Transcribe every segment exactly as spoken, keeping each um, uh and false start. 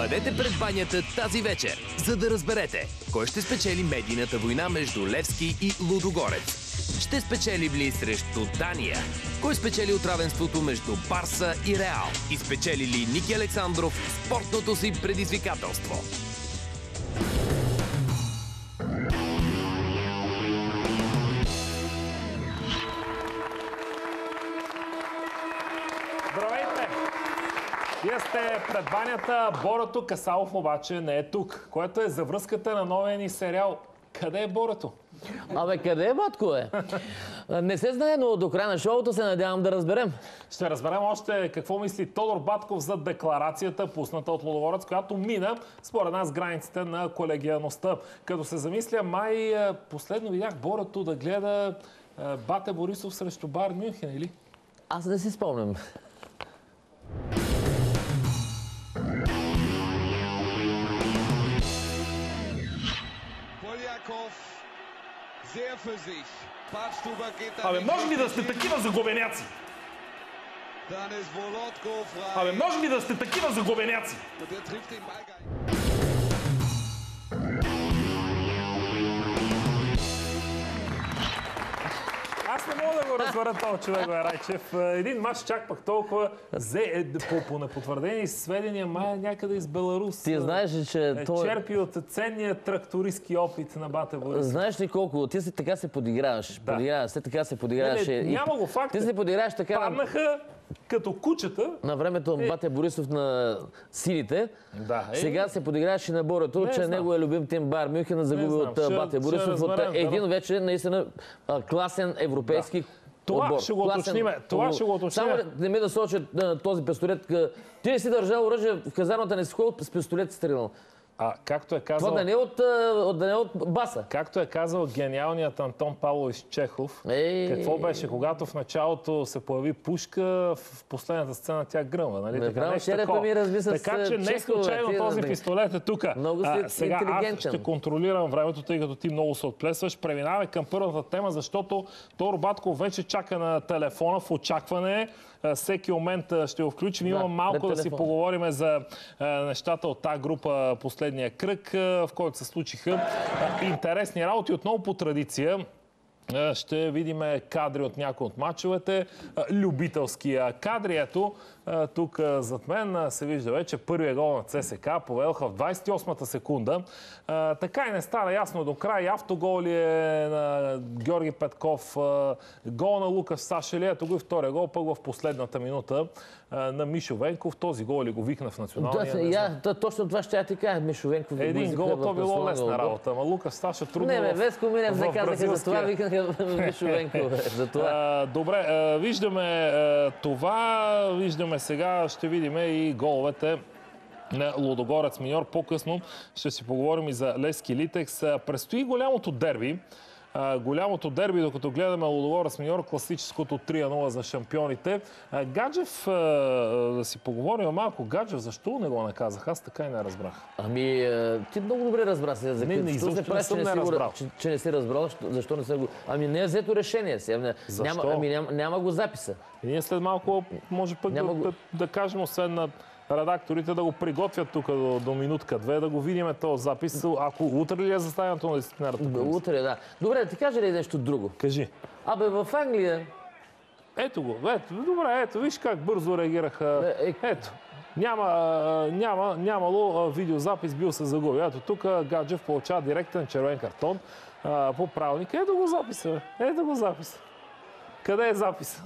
Бъдете пред банята тази вечер, за да разберете кой ще спечели медийната война между Левски и Лудогорец. Ще спечели ли срещу Дания? Кой спечели от равенството между Барса и Реал? И спечели ли Ники Александров спортното си предизвикателство? Здравейте! Вие сте пред банята. Борото Касалов обаче не е тук, което е за връзката на новия ни сериал. Къде е Борото? Абе, къде е, батко, е? Не се знае, но до края на шоуто се надявам да разберем. Ще разберем още какво мисли Тодор Батков за декларацията, пусната от Лудогорец, която мина, според нас, границите на колегиалността. Като се замисля, май последно видях Борото да гледа Бате Борисов срещу Байерн Мюнхен, или? Аз не си спомням. Абе, може ли да сте такива заглобеняци? Абе, може ли да сте такива заглобеняци? Аз не мога да го разбера този човек, бе, Райчев. Един мач чак пък толкова взе, по, по непотвърдени сведения, май някъде из Беларус. Ти знаеш ли, че е, той... черпи от ценния трактористки опит на Бате Борисов. Знаеш ли колко? Ти си така се подиграваш. Да. Подиграваш се, така се подиграваш. Не, не, няма го факт. Ти се подиграваш така... Паднаха като кучета. На времето на Бате Борисов на силите. Да, е... Сега се подиграваш и на Борото, че него е любим тим Байерн Мюнхен да загуби от ще, Бате Борисов. От един да. вече наистина класен европейски да. Това отбор. ще го уточним. Това ще го уточним. Само не ми да сочат този пистолет. Ти не си държал оръжие в казармата, не си ходил с пистолет стрелянал. А, както е казал... Това да не е от, от, да не е от баса. Както е казал гениалният Антон Павлович Чехов, Ей... какво беше? Когато в началото се появи пушка, в последната сцена тя гръмва. Нали? Не, така, нещо такова. Ми разби с така че не случайно Чехова, този да... пистолет е тук. Много си а, сега аз ще контролирам времето, тъй като ти много се отплесваш. Преминаваме към първата тема, защото Тодор Батков вече чака на телефона в очакване. Всеки момент ще го включим. Имам да, малко да си поговорим за а, нещата от тази група последния кръг, а, в който се случиха а, интересни работи. Отново по традиция а, ще видим кадри от някои от мачовете. А, любителски а, кадри. Ето, а, тук а, зад мен а, се вижда вече първия гол на ЦСКА. Повелха в двадесет и осмата секунда. А, така и не стана ясно до край. Автогол ли е на Георги Петков, а, гол на Лукаш Сашели. Ето го и втория гол, пък в последната минута а, на Мишо Венков. Този гол ли го викна в националния? Да, я, да, точно това ще я ти кажа. Мишо Венков. Един гол, то било лесна работа. Ама Лукаш Саша трудно. Не, бе, Веско Минев не казаха за това, викнаха Мишо Венков. За това. А, добре, а, виждаме а, това. Виждаме сега, ще видим и головете на Лудогорец Миньор. По-късно ще си поговорим и за Левски Литекс. Предстои голямото дерби. Uh, голямото дерби, докато гледаме Лудогорец Миньор, класическото три на нула за шампионите. Uh, Гаджев, uh, да си поговорим малко. Гаджев, защо не го наказах? Аз така и не разбрах. Ами, ти много добре разбра се. За не, не, защо се правиш, че, че, че не си разбрал? Защо не се го... Ами не е взето решение си. Няма, ами, няма, няма го записа. И ние след малко може пък да, го... да, да кажем, освен на редакторите да го приготвят тук до, до минутка-две, да го видим този запис. Ако утре ли е заставянето на дисциплинарната комисия? Утре, да. Добре, да ти кажа ли нещо друго? Кажи. Абе, в Англия... Ето го, ето, добре, ето, виж как бързо реагираха. Е, е... Ето, няма, няма, нямало видеозапис, бил се загуби. Ето, тук Гаджев получава директен червен картон а, по правилника. Ето го записа, ето го записа. Къде е записа?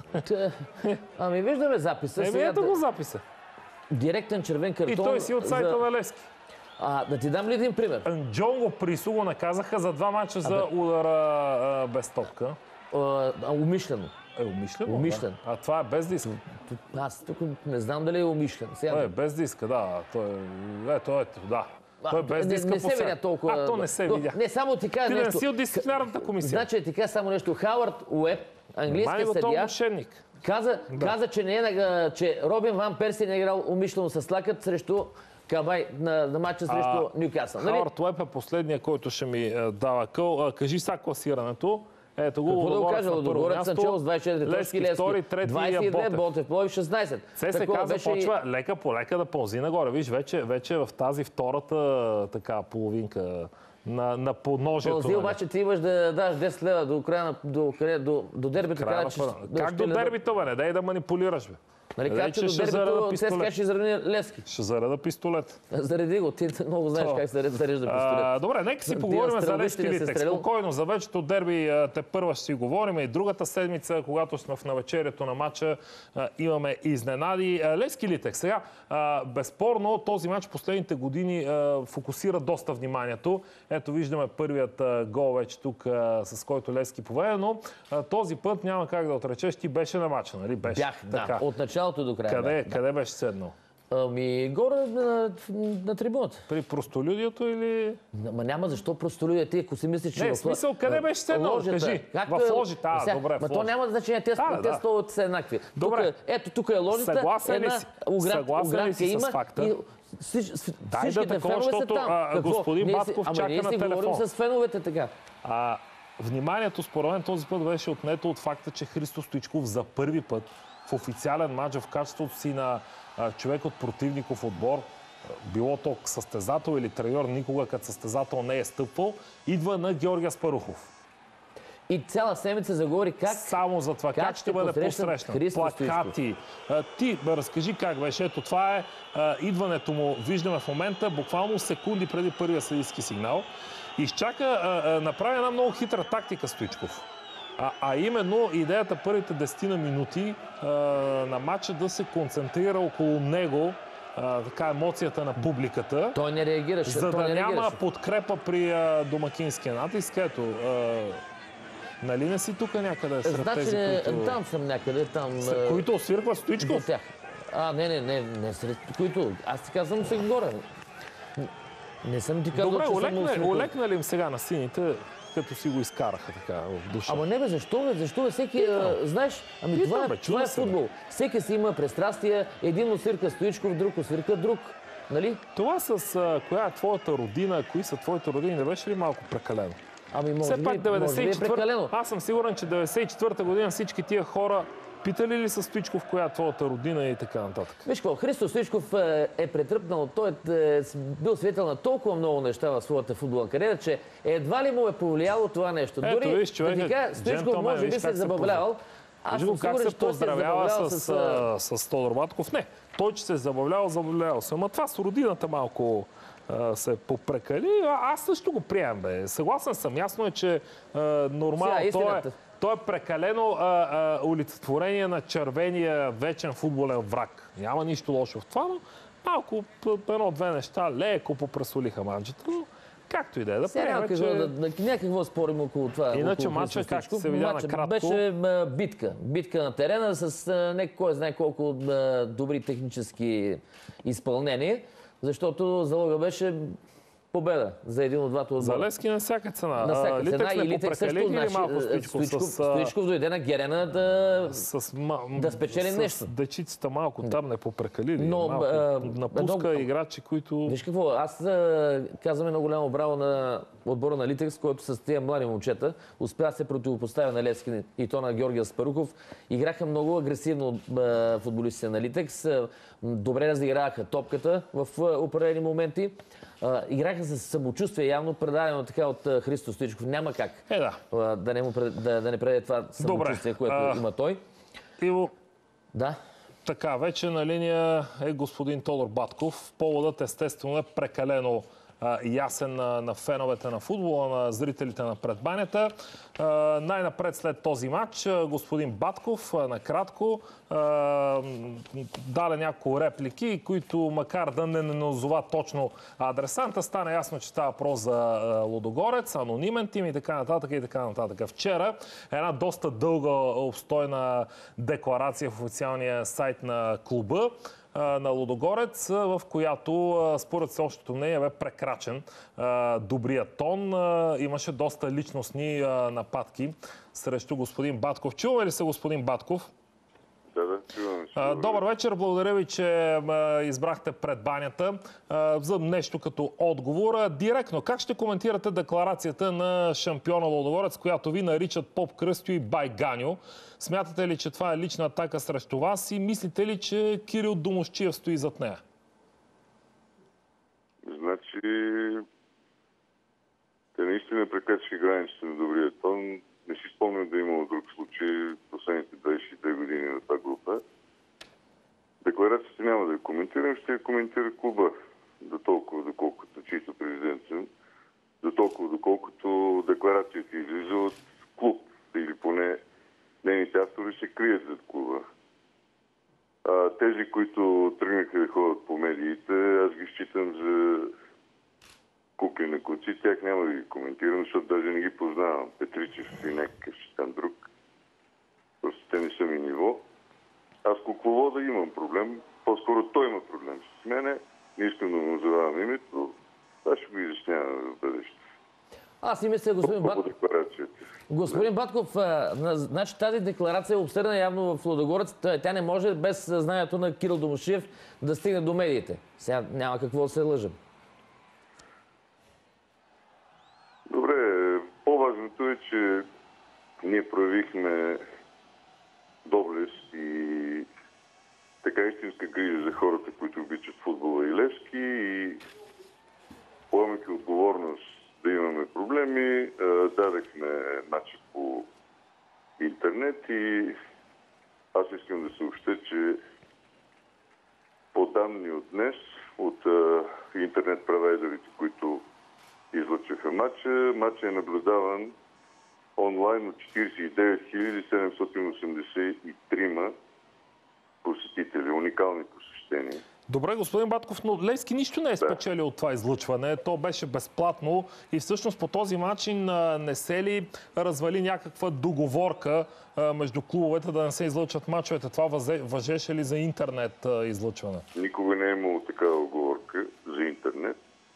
Ами, виждаме записа. Еми, ето го записа. Директен червен картон. И той си от сайта за... на Левски. А, да ти дам ли един пример? Джонго Присо го наказаха за два мача за удара а, без топка. А, умишлено. Е, умишлено? Умишлен. Да. А това е без диска. Аз тук не знам дали е умишлен. Сега... Е, без диска, да. Той е... Ето, ето, да. А, той е без диска. Не, не се видя толкова. А, то не се видя. Не, само ти кажа ти нещо. Ти не си от дисциплинарната комисия. Значи ти кажа само нещо. Хауърд Уеб, английски съдия, каза, да. каза, че, не е, че Робин Ван Перси не е играл умишлено с лакът срещу Кабай на, на матча срещу Нюкасъл. Хауърд Уеб е последния, който ще ми е, дава къл. А, кажи сега класирането. Ето го, Какво да го кажа, Лудогорец начало с двадесет и четири точки, Левски втори, трети двадесет и две, Ботев. Ботев Пловдив шестнадесет. ЦСКА започва и... лека по лека да пълзи нагоре. Виж, вече, вече в тази втората така половинка на, на подножието. Пълзи, обаче ти имаш да даш десет лева до края на до, до, до дербито. Края че, как до дербито, бе? Не дай да манипулираш, бе. Нали, как че до дербито ЦСКА ще заради Левски? Ще зареда пистолет. Зареди го, ти много знаеш как се зарежда пистолет. Добре, нека си поговорим за Левски Литекс. Спокойно, за вечето дерби те първа ще си говорим. И другата седмица, когато сме в навечерието на матча, имаме изненади. Левски Литекс. Сега, безспорно, този матч в последните години фокусира доста вниманието. Ето виждаме първият гол вече тук, с който Левски поведе, но този път няма как да отречеш, ти беше на матча, нали? Беше. Бях, да, от началото до края. Къде, да. къде беше седнал? Ами, горе на, на трибуната. При простолюдието или... Ма няма защо простолюдия. Ти, ако си мислиш, че... Не, в смисъл, къде беше седнал? Кажи. В ложите. А, добре, в ложите. То няма значение. Те, да, те да. столите са еднакви. Добре. Тук, ето, тук е ложите. Съгласен ли си? Огранка ли си има. с факта? И, Дай да такова, защото а, господин ние Батков си, чака ние на си телефон. говорим с феновете така. А, вниманието според мен този път беше отнето от факта, че Христо Стоичков за първи път в официален матч в качеството си на а, човек от противников отбор, било то състезател или треньор, никога като състезател не е стъпвал, идва на Георги Аспарухов. И цяла седмица заговори как... Само за това, как, как ще бъде посрещнат. Плакати. А, ти бе, разкажи как беше. Ето това е а, идването му. Виждаме в момента, буквално секунди преди първия съдийски сигнал. Изчака, а, а, направи една много хитра тактика Стоичков. А, а именно идеята първите десет минути а, на матча да се концентрира около него, а, така емоцията на публиката. Той не реагираше. За той да не няма реагираше. подкрепа при а, домакинския натиск. Ето, а, нали не си тук някъде сред значи, тези, които... Там съм някъде, там... С които освирква Стоичков? Тях. А, не, не, не, не сред които. Аз ти казвам се горе. Не съм ти казал, добре, че олекна, съм олекна ли им сега на сините, като си го изкараха така в душа? Ама не бе, защо бе? Защо бе? Всеки, а, знаеш, ами Питам, това, бе, това е футбол. Всеки си има пристрастия. Един освирка Стоичков, друг освирка друг. Нали? Това с а, коя е твоята родина, кои са твоите родини, не беше ли малко прекалено? Ами може Все би, пак деветдесет и четвърта, може би е прекалено. аз съм сигурен, че деветдесет и четвърта година всички тия хора питали ли са Стоичков коя е твоята родина и така нататък? Виж какво, Христо Стоичков е, е претръпнал, той е бил свидетел на толкова много неща в своята футболна кариера, че едва ли му е повлияло това нещо. Ето, дори, виж, човек, да ти кажа, Стоичков може би се е забавлявал. Аз Виж го как се поздравява с, с, с, с Тодор Батков. Не, той, че се е забавлявал, забавлявал се. Ама това с родината малко а, се попрекали. А, аз също го приемам, бе. Съгласен съм. Ясно е, че а, нормално той е, той е прекалено а, а, олицетворение на червения вечен футболен враг. Няма нищо лошо в това, но малко едно-две неща леко попресолиха манджата. Но както и да е, да приеме, че... Да, да, някакво спорим около това. Иначе матча, как се видя накратко... Беше а, битка. Битка на терена с а, не кой знае колко а, добри технически изпълнения, защото залога беше победа за един от двата отбора. За Левски на всяка цена. На всяка Литекс цена. не попрекали или малко Стоичков? Стоичков, с, Стоичков дойде на Герена да, с, да спечели с, нещо. С дечицата малко там не попрекали ли? Но, малко, а, напуска едно, играчи, които... Виж какво, аз а, казвам едно голямо браво на отбора на Литекс, който с тия млади момчета успя да се противопоставя на Левски и то на Георги Аспарухов. Играха много агресивно а, футболистите на Литекс. А, добре разиграваха топката в а, определени моменти. Uh, играха с самочувствие, явно предадено така от uh, Христо Стоичков. Няма как е, да. Uh, да, не му, да, да не предаде това самочувствие, което uh, има той. Иво, да. Така, вече на линия е господин Тодор Батков. Поводът естествено е прекалено а, ясен на, на феновете на футбола, на зрителите на предбанята. А, най-напред след този матч господин Батков а, накратко а, даде няколко реплики, които макар да не назова точно адресанта, стана ясно, че става въпрос за а, Лудогорец, анонимен тим и така нататък и така нататък. Вчера една доста дълга обстойна декларация в официалния сайт на клуба на Лудогорец, в която според всеобщото мнение бе прекрачен добрият тон. Имаше доста личностни нападки срещу господин Батков. Чуваме ли се господин Батков? Да, да. А, добър вечер, благодаря ви, че а, избрахте пред банята а, за нещо като отговор. А, директно, как ще коментирате декларацията на шампиона Лудогорец, която ви наричат Поп Кръстю и Бай Ганьо? Смятате ли, че това е лична атака срещу вас и мислите ли, че Кирил Домусчиев стои зад нея? Значи, те наистина прекачиха границите на добрия тон. Не си спомням да е имало друг случай в последните двадесет и две години на тази група. Декларацията няма да я коментирам, ще я коментира клуба. До толкова, доколкото, чийто президент съм, до толкова, доколкото декларацията излиза от клуб. Или поне нейните автори се крият зад клуба. А, тези, които тръгнаха да ходят по медиите, аз ги считам за кукли на куци. Тях няма да ги коментирам, защото даже не ги познавам. Петричев и някакъв там друг. Просто те не са ми ниво. Аз кукловода имам проблем. По-скоро той има проблем с мене. Не искам да му назовавам името. Това ще го изяснявам в бъдеще. Аз си мисля, господин Батков. Господин Батков, а, значи тази декларация е обсъдена явно в Лудогорец. Тя не може без знанието на Кирил Домусчиев да стигне до медиите. Сега няма какво да се лъжим. Добре, по-важното е, че ние проявихме доблест и така истинска грижа за хората, които обичат футбола и Левски, и поемайки отговорност да имаме проблеми, дадахме матча по интернет и аз искам да съобщя, че по данни от днес, от интернет провайдерите, които излъчваха матча, матча е наблюдаван онлайн от четиридесет и девет хиляди седемстотин осемдесет и три посетители. Уникални посещения. Добре, господин Батков, но Левски нищо не е спечелил от това излъчване. То беше безплатно и всъщност по този начин не се ли развали някаква договорка между клубовете да не се излъчват мачовете? Това важеше ли за интернет излъчване? Никога не е имало такава оговорка за интернет.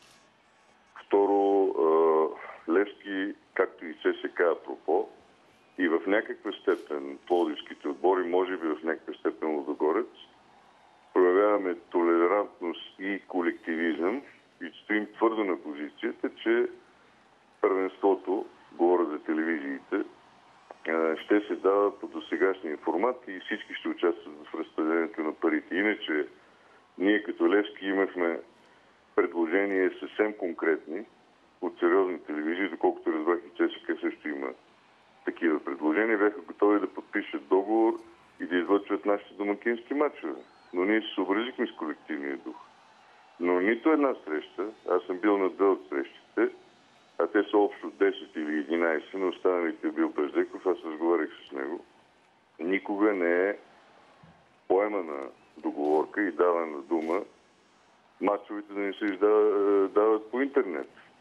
Второ, Левски, както и ЦСКА, апропо, и в някаква степен пловдивските отбори, може би в някаква степен Лудогорец, проявяваме толерантност и колективизъм и стоим твърдо на позицията, че първенството, говоря за телевизиите, ще се дава по досегашния формат и всички ще участват в разпределението на парите. Иначе, ние като Левски имахме предложения съвсем конкретни от сериозни телевизии, доколкото разбрах и ЦСКА също има такива предложения, бяха готови да подпишат договор и да излъчват нашите домакински мачове. Но ние се съобразихме с колективния дух. Но нито една среща, аз съм бил на две от срещите, а те са общо десет или единадесет, но останалите е бил Бездеков, аз разговарях с него, никога не е поемана договорка и давана дума мачовете да не се издават по интернет.